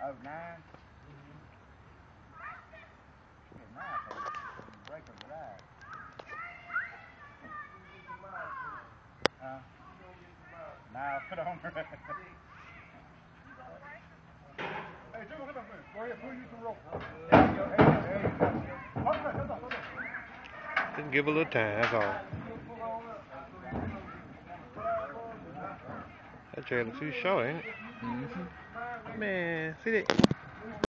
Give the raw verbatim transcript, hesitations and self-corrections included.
oh nine. Get nice, break of the ride. Huh? Now put on the rest. Hey, Jimmy, come on, go ahead, pull you some rope. There you go, there you go, there you go. Hold on, hold on, hold on. Just give a little time, that's all. That trailer too short, ain't it? Mm-hmm. Man, see that?